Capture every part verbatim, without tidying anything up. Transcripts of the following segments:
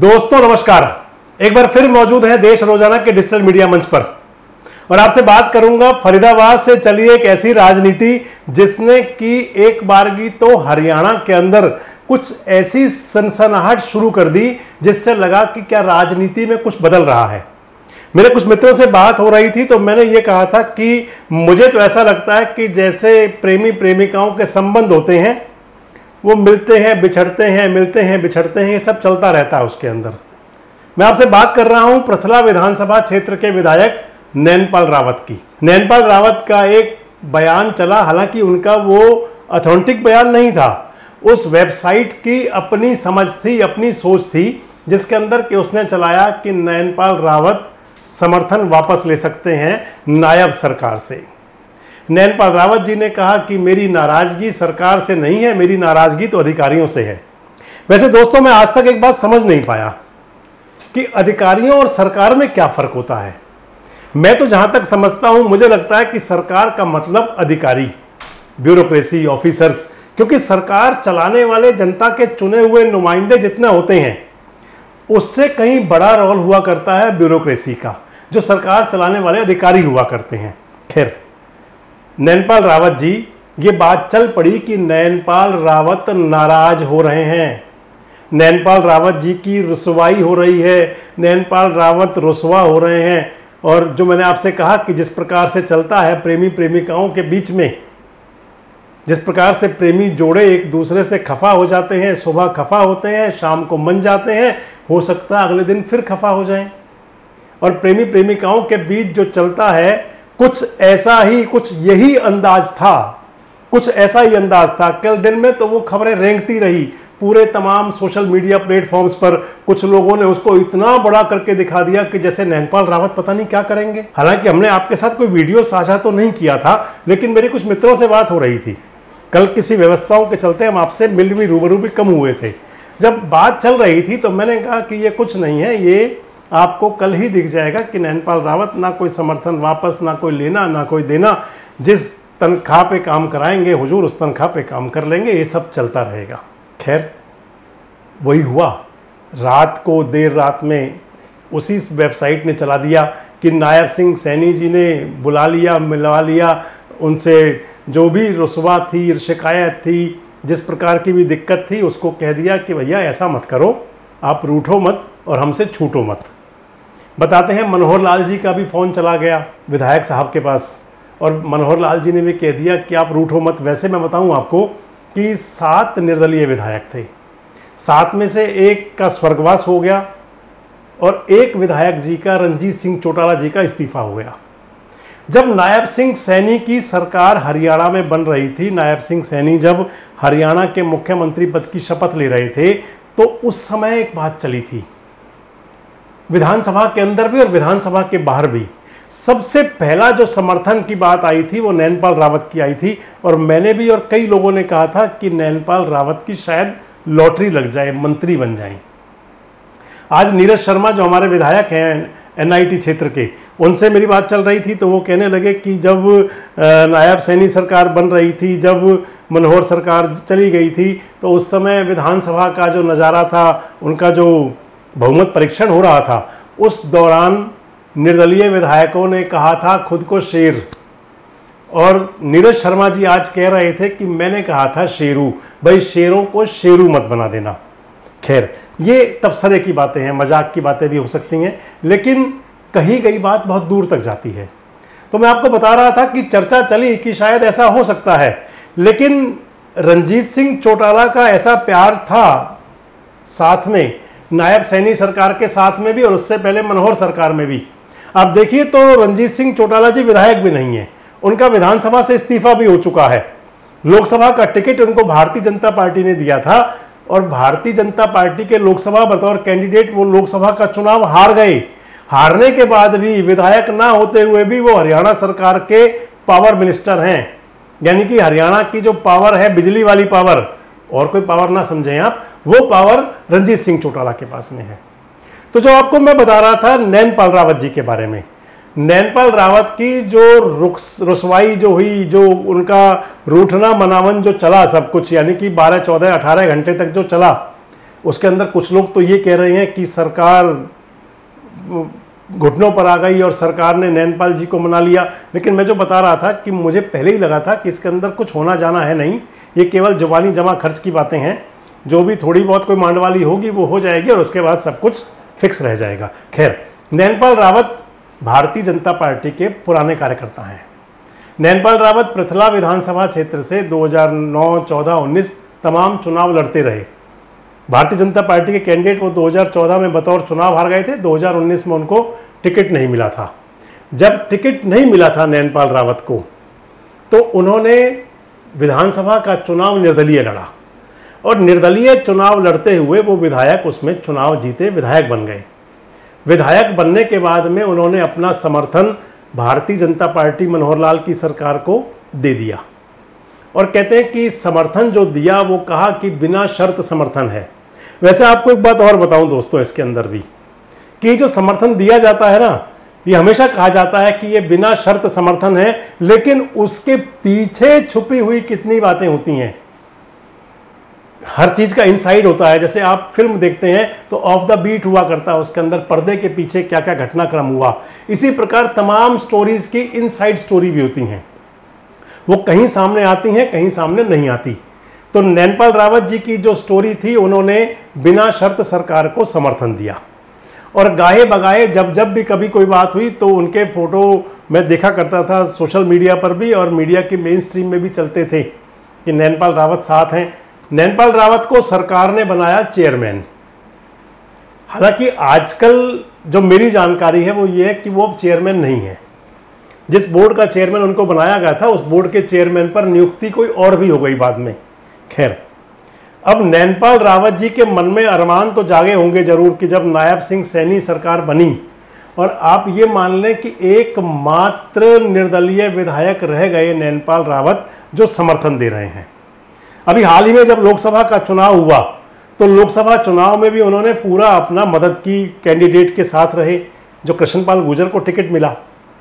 दोस्तों नमस्कार, एक बार फिर मौजूद है देश रोजाना के डिजिटल मीडिया मंच पर और आपसे बात करूंगा फरीदाबाद से चली एक ऐसी राजनीति जिसने की एक बारगी तो हरियाणा के अंदर कुछ ऐसी सनसनाहट शुरू कर दी जिससे लगा कि क्या राजनीति में कुछ बदल रहा है। मेरे कुछ मित्रों से बात हो रही थी तो मैंने ये कहा था कि मुझे तो ऐसा लगता है कि जैसे प्रेमी प्रेमिकाओं के संबंध होते हैं, वो मिलते हैं बिछड़ते हैं मिलते हैं बिछड़ते हैं, ये सब चलता रहता है उसके अंदर। मैं आपसे बात कर रहा हूं पृथला विधानसभा क्षेत्र के विधायक नैनपाल रावत की। नैनपाल रावत का एक बयान चला, हालांकि उनका वो ऑथेंटिक बयान नहीं था, उस वेबसाइट की अपनी समझ थी, अपनी सोच थी, जिसके अंदर कि उसने चलाया कि नैनपाल रावत समर्थन वापस ले सकते हैं नायब सरकार से। नैनपाल रावत जी ने कहा कि मेरी नाराजगी सरकार से नहीं है, मेरी नाराजगी तो अधिकारियों से है। वैसे दोस्तों, मैं आज तक एक बात समझ नहीं पाया कि अधिकारियों और सरकार में क्या फर्क होता है। मैं तो जहां तक समझता हूं, मुझे लगता है कि सरकार का मतलब अधिकारी, ब्यूरोक्रेसी, ऑफिसर्स, क्योंकि सरकार चलाने वाले जनता के चुने हुए नुमाइंदे जितने होते हैं उससे कहीं बड़ा रोल हुआ करता है ब्यूरोक्रेसी का, जो सरकार चलाने वाले अधिकारी हुआ करते हैं। खैर, नैनपाल रावत जी, ये बात चल पड़ी कि नैनपाल रावत नाराज हो रहे हैं, नैनपाल रावत जी की रुसवाई हो रही है, नैनपाल रावत रुसवा हो रहे हैं। और जो मैंने आपसे कहा कि जिस प्रकार से चलता है प्रेमी प्रेमिकाओं के बीच में, जिस प्रकार से प्रेमी जोड़े एक दूसरे से खफा हो जाते हैं, सुबह खफा होते हैं, शाम को मन जाते हैं, हो सकता है अगले दिन फिर खफा हो जाएं। और प्रेमी प्रेमिकाओं के बीच जो चलता है कुछ ऐसा ही, कुछ यही अंदाज था, कुछ ऐसा ही अंदाज था। कल दिन में तो वो खबरें रेंगती रही पूरे तमाम सोशल मीडिया प्लेटफॉर्म्स पर। कुछ लोगों ने उसको इतना बड़ा करके दिखा दिया कि जैसे नैनपाल रावत पता नहीं क्या करेंगे। हालांकि हमने आपके साथ कोई वीडियो साझा तो नहीं किया था, लेकिन मेरे कुछ मित्रों से बात हो रही थी। कल किसी व्यवस्थाओं के चलते हम आपसे मिल भी रूबरू भी कम हुए थे। जब बात चल रही थी तो मैंने कहा कि ये कुछ नहीं है, ये आपको कल ही दिख जाएगा कि नैनपाल रावत ना कोई समर्थन वापस, ना कोई लेना ना कोई देना, जिस तनख्वाह पे काम कराएंगे हुजूर उस तनख्वाह पे काम कर लेंगे, ये सब चलता रहेगा। खैर, वही हुआ। रात को देर रात में उसी वेबसाइट ने चला दिया कि नायब सिंह सैनी जी ने बुला लिया, मिलवा लिया, उनसे जो भी रुसवा थी, शिकायत थी, जिस प्रकार की भी दिक्कत थी, उसको कह दिया कि भैया ऐसा मत करो, आप रूठो मत और हमसे छूटो मत। बताते हैं मनोहर लाल जी का भी फ़ोन चला गया विधायक साहब के पास और मनोहर लाल जी ने भी कह दिया कि आप रूठो मत। वैसे मैं बताऊं आपको कि सात निर्दलीय विधायक थे, सात में से एक का स्वर्गवास हो गया और एक विधायक जी का, रणजीत सिंह चौटाला जी का, इस्तीफा हो गया। जब नायब सिंह सैनी की सरकार हरियाणा में बन रही थी, नायब सिंह सैनी जब हरियाणा के मुख्यमंत्री पद की शपथ ले रहे थे, तो उस समय एक बात चली थी विधानसभा के अंदर भी और विधानसभा के बाहर भी। सबसे पहला जो समर्थन की बात आई थी वो नैनपाल रावत की आई थी और मैंने भी और कई लोगों ने कहा था कि नैनपाल रावत की शायद लॉटरी लग जाए, मंत्री बन जाएं। आज नीरज शर्मा जो हमारे विधायक हैं एनआईटी क्षेत्र के, उनसे मेरी बात चल रही थी तो वो कहने लगे कि जब नायब सैनी सरकार बन रही थी, जब मनोहर सरकार चली गई थी, तो उस समय विधानसभा का जो नज़ारा था, उनका जो बहुमत परीक्षण हो रहा था, उस दौरान निर्दलीय विधायकों ने कहा था खुद को शेर। और नीरज शर्मा जी आज कह रहे थे कि मैंने कहा था शेरू। भाई, शेरों को शेरू मत बना देना। खैर, ये तबसरे की बातें हैं, मजाक की बातें भी हो सकती हैं, लेकिन कही गई बात बहुत दूर तक जाती है। तो मैं आपको बता रहा था कि चर्चा चली कि शायद ऐसा हो सकता है, लेकिन रणजीत सिंह चौटाला का ऐसा प्यार था साथ में, नायब सैनी सरकार के साथ में भी और उससे पहले मनोहर सरकार में भी। आप देखिए तो रणजीत सिंह चौटाला जी विधायक भी नहीं है, उनका विधानसभा से इस्तीफा भी हो चुका है। लोकसभा का टिकट उनको भारतीय जनता पार्टी ने दिया था और भारतीय जनता पार्टी के लोकसभा बतौर कैंडिडेट वो लोकसभा का चुनाव हार गए। हारने के बाद भी, विधायक ना होते हुए भी, वो हरियाणा सरकार के पावर मिनिस्टर हैं। यानी कि हरियाणा की जो पावर है, बिजली वाली पावर, और कोई पावर ना समझें आप, वो पावर रणजीत सिंह चौटाला के पास में है। तो जो आपको मैं बता रहा था नैनपाल रावत जी के बारे में, नैनपाल रावत की जो रुसवाई जो हुई, जो उनका रूठना मनावन जो चला सब कुछ, यानी कि बारह चौदह अठारह घंटे तक जो चला, उसके अंदर कुछ लोग तो ये कह रहे हैं कि सरकार घुटनों पर आ गई और सरकार ने नैनपाल जी को मना लिया, लेकिन मैं जो बता रहा था कि मुझे पहले ही लगा था कि इसके अंदर कुछ होना जाना है नहीं, ये केवल जुबानी जमा खर्च की बातें हैं। जो भी थोड़ी बहुत कोई मांडवाली होगी वो हो जाएगी और उसके बाद सब कुछ फिक्स रह जाएगा। खैर, नैनपाल रावत भारतीय जनता पार्टी के पुराने कार्यकर्ता हैं। नैनपाल रावत पृथला विधानसभा क्षेत्र से दो हज़ार नौ, चौदह, उन्नीस तमाम चुनाव लड़ते रहे। भारतीय जनता पार्टी के कैंडिडेट वो दो हज़ार चौदह में बतौर चुनाव हार गए थे, दो हज़ार उन्नीस में उनको टिकट नहीं मिला था। जब टिकट नहीं मिला था नैनपाल रावत को, तो उन्होंने विधानसभा का चुनाव निर्दलीय लड़ा और निर्दलीय चुनाव लड़ते हुए वो विधायक उसमें चुनाव जीते, विधायक बन गए। विधायक बनने के बाद में उन्होंने अपना समर्थन भारतीय जनता पार्टी मनोहर लाल की सरकार को दे दिया और कहते हैं कि समर्थन जो दिया वो कहा कि बिना शर्त समर्थन है। वैसे आपको एक बात और बताऊं दोस्तों, इसके अंदर भी कि जो समर्थन दिया जाता है ना, ये हमेशा कहा जाता है कि ये बिना शर्त समर्थन है, लेकिन उसके पीछे छुपी हुई कितनी बातें होती हैं। हर चीज का इनसाइड होता है। जैसे आप फिल्म देखते हैं तो ऑफ द बीट हुआ करता है, उसके अंदर पर्दे के पीछे क्या क्या घटनाक्रम हुआ। इसी प्रकार तमाम स्टोरीज की इनसाइड स्टोरी भी होती हैं, वो कहीं सामने आती हैं, कहीं सामने नहीं आती। तो नैनपाल रावत जी की जो स्टोरी थी, उन्होंने बिना शर्त सरकार को समर्थन दिया और गाहे बगाए जब जब भी कभी कोई बात हुई तो उनके फोटो मैं देखा करता था सोशल मीडिया पर भी, और मीडिया के मेन स्ट्रीम में भी चलते थे कि नैनपाल रावत साथ हैं। नैनपाल रावत को सरकार ने बनाया चेयरमैन। हालांकि आजकल जो मेरी जानकारी है वो ये है कि वो अब चेयरमैन नहीं है। जिस बोर्ड का चेयरमैन उनको बनाया गया था, उस बोर्ड के चेयरमैन पर नियुक्ति कोई और भी हो गई बाद में। खैर, अब नैनपाल रावत जी के मन में अरमान तो जागे होंगे जरूर कि जब नायब सिंह सैनी सरकार बनी और आप ये मान लें कि एकमात्र निर्दलीय विधायक रह गए नैनपाल रावत जो समर्थन दे रहे हैं। अभी हाल ही में जब लोकसभा का चुनाव हुआ तो लोकसभा चुनाव में भी उन्होंने पूरा अपना मदद की, कैंडिडेट के साथ रहे जो कृष्णपाल गुर्जर को टिकट मिला।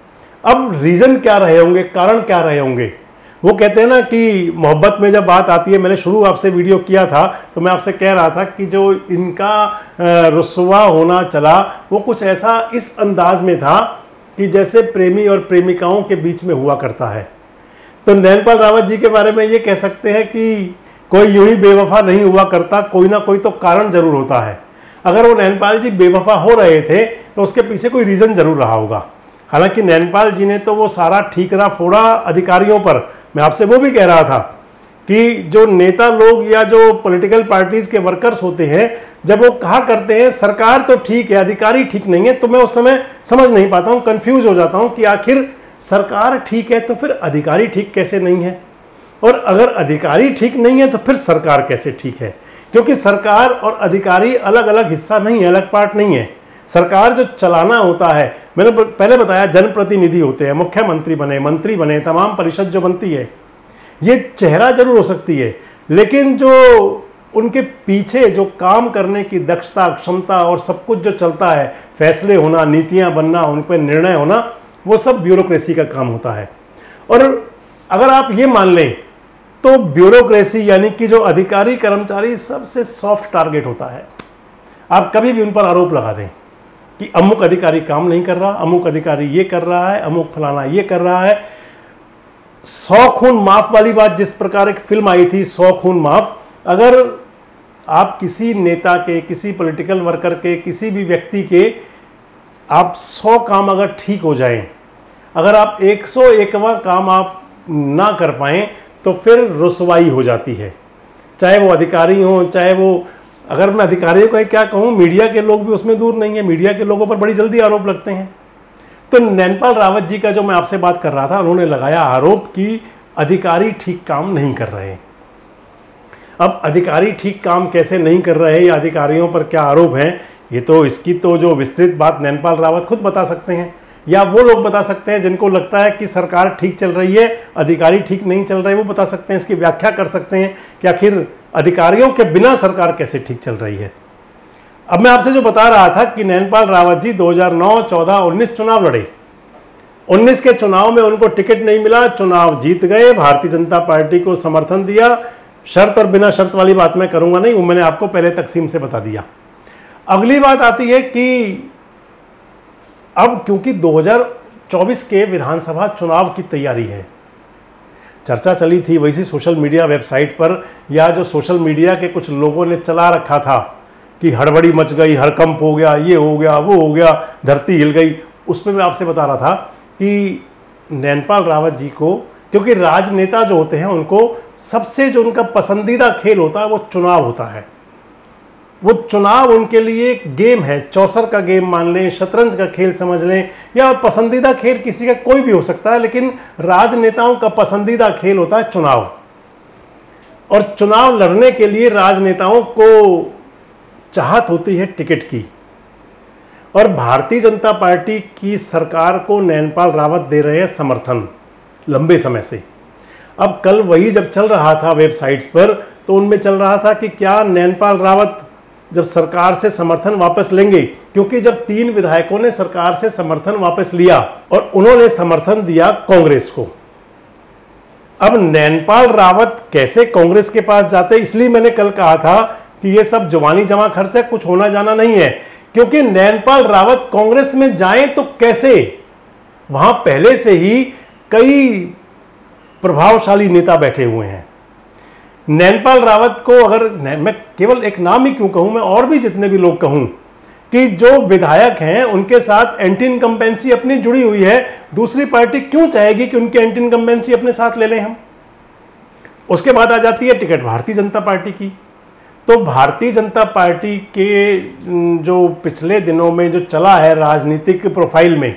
अब रीजन क्या रहे होंगे, कारण क्या रहे होंगे? वो कहते हैं ना कि मोहब्बत में जब बात आती है, मैंने शुरू आपसे वीडियो किया था तो मैं आपसे कह रहा था कि जो इनका रुस्वा होना चला वो कुछ ऐसा इस अंदाज में था कि जैसे प्रेमी और प्रेमिकाओं के बीच में हुआ करता है। तो नैनपाल रावत जी के बारे में ये कह सकते हैं कि कोई यूं ही बेवफा नहीं हुआ करता, कोई ना कोई तो कारण जरूर होता है। अगर वो नैनपाल जी बेवफा हो रहे थे तो उसके पीछे कोई रीजन जरूर रहा होगा। हालांकि नैनपाल जी ने तो वो सारा ठीकरा फोड़ा अधिकारियों पर। मैं आपसे वो भी कह रहा था कि जो नेता लोग या जो पॉलिटिकल पार्टीज के वर्कर्स होते हैं, जब वो कहा करते हैं सरकार तो ठीक है, अधिकारी ठीक नहीं है, तो मैं उस समय समझ नहीं पाता हूँ, कंफ्यूज हो जाता हूँ कि आखिर सरकार ठीक है तो फिर अधिकारी ठीक कैसे नहीं है, और अगर अधिकारी ठीक नहीं है तो फिर सरकार कैसे ठीक है? क्योंकि सरकार और अधिकारी अलग अलग हिस्सा नहीं है, अलग पार्ट नहीं है। सरकार जो चलाना होता है, मैंने पहले बताया जनप्रतिनिधि होते हैं, मुख्यमंत्री बने, मंत्री बने, तमाम परिषद जो बनती है, ये चेहरा जरूर हो सकती है, लेकिन जो उनके पीछे जो काम करने की दक्षता, क्षमता और सब कुछ जो चलता है, फैसले होना, नीतियां बनना, उन पर निर्णय होना, वो सब ब्यूरोक्रेसी का काम होता है। और अगर आप ये मान लें तो ब्यूरोक्रेसी यानी कि जो अधिकारी कर्मचारी सबसे सॉफ्ट टारगेट होता है। आप कभी भी उन पर आरोप लगा दें कि अमुक अधिकारी काम नहीं कर रहा, अमुक अधिकारी ये कर रहा है, अमुक फलाना ये कर रहा है। सौ खून माफ वाली बात, जिस प्रकार एक फिल्म आई थी सौ खून माफ, अगर आप किसी नेता के, किसी पॉलिटिकल वर्कर के, किसी भी व्यक्ति के आप सौ काम अगर ठीक हो जाएं, अगर आप एक सौ एकवा काम आप ना कर पाएं तो फिर रुसवाई हो जाती है। चाहे वो अधिकारी हों, चाहे वो, अगर मैं अधिकारियों का क्या कहूँ, मीडिया के लोग भी उसमें दूर नहीं है। मीडिया के लोगों पर बड़ी जल्दी आरोप लगते हैं। तो नैनपाल रावत जी का जो मैं आपसे बात कर रहा था, उन्होंने लगाया आरोप कि अधिकारी ठीक काम नहीं कर रहे। अब अधिकारी ठीक काम कैसे नहीं कर रहे या अधिकारियों पर क्या आरोप हैं, ये तो इसकी तो जो विस्तृत बात नैनपाल रावत खुद बता सकते हैं, या वो लोग बता सकते हैं जिनको लगता है कि सरकार ठीक चल रही है, अधिकारी ठीक नहीं चल रहे, वो बता सकते हैं, इसकी व्याख्या कर सकते हैं कि आखिर अधिकारियों के बिना सरकार कैसे ठीक चल रही है। अब मैं आपसे जो बता रहा था कि नैनपाल रावत जी दो हज़ार नौ, चौदह, उन्नीस चुनाव लड़े। उन्नीस के चुनाव में उनको टिकट नहीं मिला, चुनाव जीत गए, भारतीय जनता पार्टी को समर्थन दिया, शर्त और बिना शर्त वाली बात मैं करूंगा नहीं, वो मैंने आपको पहले तकसीम से बता दिया। अगली बात आती है कि अब क्योंकि दो हज़ार चौबीस के विधानसभा चुनाव की तैयारी है, चर्चा चली थी वैसी सोशल मीडिया वेबसाइट पर या जो सोशल मीडिया के कुछ लोगों ने चला रखा था कि हड़बड़ी मच गई, हड़कंप हो गया, ये हो गया, वो हो गया, धरती हिल गई। उस पर मैं आपसे बता रहा था कि नैनपाल रावत जी को, क्योंकि राजनेता जो होते हैं उनको सबसे जो उनका पसंदीदा खेल होता है वो चुनाव होता है। वो चुनाव उनके लिए एक गेम है, चौसर का गेम मान लें, शतरंज का खेल समझ लें, या पसंदीदा खेल किसी का कोई भी हो सकता है, लेकिन राजनेताओं का पसंदीदा खेल होता है चुनाव। और चुनाव लड़ने के लिए राजनेताओं को चाहत होती है टिकट की, और भारतीय जनता पार्टी की सरकार को नैनपाल रावत दे रहे हैं समर्थन लंबे समय से। अब कल वही जब चल रहा था वेबसाइट्स पर, तो उनमें चल रहा था कि क्या नैनपाल रावत जब सरकार से समर्थन वापस लेंगे, क्योंकि जब तीन विधायकों ने सरकार से समर्थन वापस लिया और उन्होंने समर्थन दिया कांग्रेस को। अब नैनपाल रावत कैसे कांग्रेस के पास जाते, इसलिए मैंने कल कहा था कि ये सब जुबानी जमा खर्चा, कुछ होना जाना नहीं है, क्योंकि नैनपाल रावत कांग्रेस में जाएं तो कैसे, वहां पहले से ही कई प्रभावशाली नेता बैठे हुए हैं। नैनपाल रावत को अगर मैं केवल एक नाम ही क्यों कहूं, मैं और भी जितने भी लोग कहूं कि जो विधायक हैं उनके साथ एंटी इनकम्बेंसी अपनी जुड़ी हुई है, दूसरी पार्टी क्यों चाहेगी कि उनकी एंटी इनकम्बेंसी अपने साथ ले लें हम। उसके बाद आ जाती है टिकट भारतीय जनता पार्टी की। तो भारतीय जनता पार्टी के जो पिछले दिनों में जो चला है राजनीतिक प्रोफाइल में,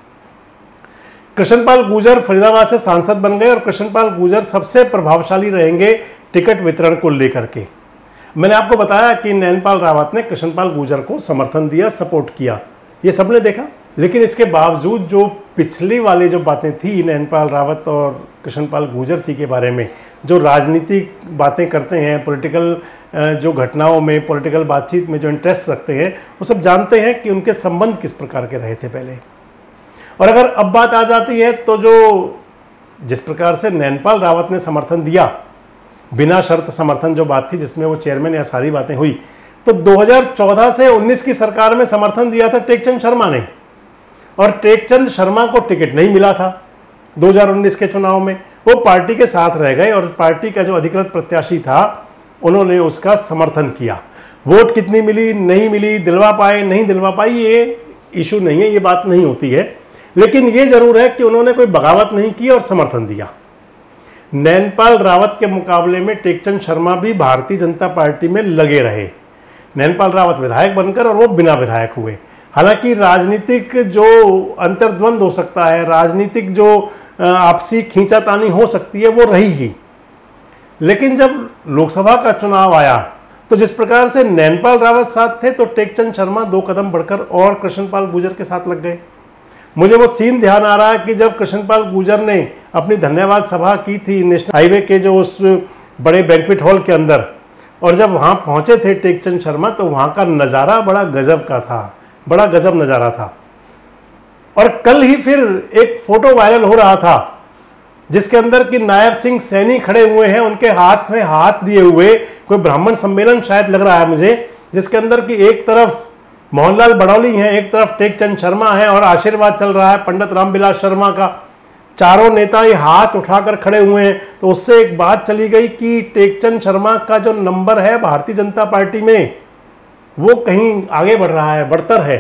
कृष्णपाल गुर्जर फरीदाबाद से सांसद बन गए और कृष्णपाल गुर्जर सबसे प्रभावशाली रहेंगे टिकट वितरण को लेकर के। मैंने आपको बताया कि नैनपाल रावत ने कृष्णपाल गुर्जर को समर्थन दिया, सपोर्ट किया, ये सबने देखा। लेकिन इसके बावजूद जो पिछली वाली जो बातें थी नैनपाल रावत और कृष्णपाल गुर्जर जी के बारे में, जो राजनीतिक बातें करते हैं, पॉलिटिकल जो घटनाओं में, पॉलिटिकल बातचीत में जो इंटरेस्ट रखते हैं, वो सब जानते हैं कि उनके संबंध किस प्रकार के रहे थे पहले। और अगर अब बात आ जाती है तो जो जिस प्रकार से नैनपाल रावत ने समर्थन दिया, बिना शर्त समर्थन जो बात थी जिसमें वो चेयरमैन या सारी बातें हुई, तो दो हज़ार चौदह से उन्नीस की सरकार में समर्थन दिया था टेकचंद शर्मा ने, और टेकचंद शर्मा को टिकट नहीं मिला था दो हज़ार उन्नीस के चुनाव में। वो पार्टी के साथ रह गए और पार्टी का जो अधिकृत प्रत्याशी था उन्होंने उसका समर्थन किया। वोट कितनी मिली, नहीं मिली, दिलवा पाए, नहीं दिलवा पाई, ये इशू नहीं है, ये बात नहीं होती है। लेकिन ये जरूर है कि उन्होंने कोई बगावत नहीं की और समर्थन दिया। नैनपाल रावत के मुकाबले में टेकचंद शर्मा भी भारतीय जनता पार्टी में लगे रहे। नैनपाल रावत विधायक बनकर और वो बिना विधायक हुए। हालांकि राजनीतिक जो अंतर्द्वंद हो सकता है, राजनीतिक जो आपसी खींचातानी हो सकती है, वो रही ही। लेकिन जब लोकसभा का चुनाव आया तो जिस प्रकार से नैनपाल रावत साथ थे, तो टेकचंद शर्मा दो कदम बढ़कर और कृष्णपाल गुर्जर के साथ लग गए। मुझे वो सीन ध्यान आ रहा है कि जब कृष्णपाल गुर्जर ने अपनी धन्यवाद सभा की थी नेशनल हाईवे के जो उस बड़े बैंक्वेट हॉल के अंदर, और जब वहाँ पहुँचे थे टेकचंद शर्मा, तो वहाँ का नज़ारा बड़ा गजब का था, बड़ा गजब नज़ारा था। और कल ही फिर एक फोटो वायरल हो रहा था जिसके अंदर कि नायब सिंह सैनी खड़े हुए हैं, उनके हाथ में हाथ दिए हुए, कोई ब्राह्मण सम्मेलन शायद लग रहा है मुझे, जिसके अंदर कि एक तरफ मोहनलाल बड़ौली हैं, एक तरफ टेकचंद शर्मा है और आशीर्वाद चल रहा है पंडित रामविलास शर्मा का। चारों नेता ये हाथ उठाकर खड़े हुए हैं। तो उससे एक बात चली गई कि टेकचंद शर्मा का जो नंबर है भारतीय जनता पार्टी में, वो कहीं आगे बढ़ रहा है, बढ़तर है।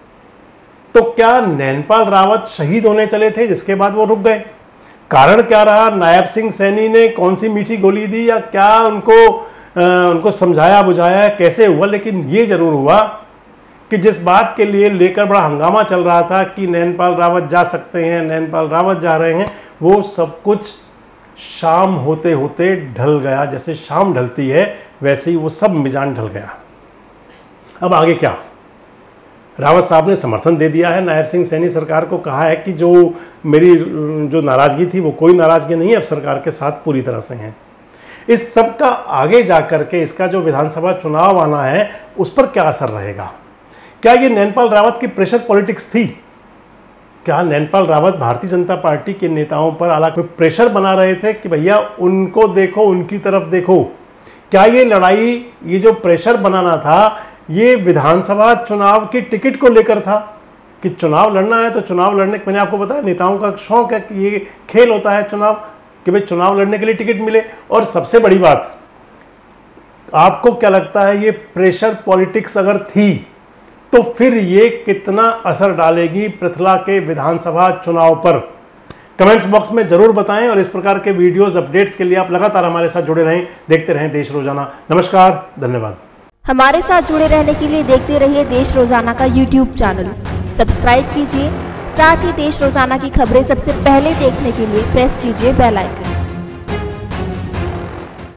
तो क्या नैनपाल रावत शहीद होने चले थे जिसके बाद वो रुक गए? कारण क्या रहा? नायब सिंह सैनी ने कौन सी मीठी गोली दी, या क्या उनको आ, उनको समझाया बुझाया, कैसे हुआ? लेकिन ये जरूर हुआ कि जिस बात के लिए लेकर बड़ा हंगामा चल रहा था कि नैनपाल रावत जा सकते हैं, नैनपाल रावत जा रहे हैं, वो सब कुछ शाम होते होते ढल गया। जैसे शाम ढलती है वैसे ही वो सब मिजान ढल गया। अब आगे क्या? रावत साहब ने समर्थन दे दिया है, नायब सिंह सैनी सरकार को कहा है कि जो मेरी जो नाराज़गी थी वो कोई नाराज़गी नहीं है, अब सरकार के साथ पूरी तरह से हैं। इस सब का आगे जा कर के इसका जो विधानसभा चुनाव आना है उस पर क्या असर रहेगा? क्या ये नैनपाल रावत की प्रेशर पॉलिटिक्स थी? क्या नैनपाल रावत भारतीय जनता पार्टी के नेताओं पर हालांकि प्रेशर बना रहे थे कि भैया उनको देखो, उनकी तरफ देखो, क्या ये लड़ाई, ये जो प्रेशर बनाना था, ये विधानसभा चुनाव की टिकट को लेकर था कि चुनाव लड़ना है तो चुनाव लड़ने, मैंने आपको बताया नेताओं का शौक है कि ये खेल होता है चुनाव, कि भाई चुनाव लड़ने के लिए टिकट मिले। और सबसे बड़ी बात, आपको क्या लगता है ये प्रेशर पॉलिटिक्स अगर थी तो फिर ये कितना असर डालेगी पृथला के विधानसभा चुनाव पर? कमेंट्स बॉक्स में जरूर बताएं और इस प्रकार के वीडियोस अपडेट्स के लिए आप लगातार हमारे साथ जुड़े रहें, देखते रहें देश रोजाना। नमस्कार, धन्यवाद। हमारे साथ जुड़े रहने के लिए देखते रहिए देश रोजाना का यूट्यूब चैनल, सब्सक्राइब कीजिए। साथ ही देश रोजाना की खबरें सबसे पहले देखने के लिए प्रेस कीजिए बेल आइकन।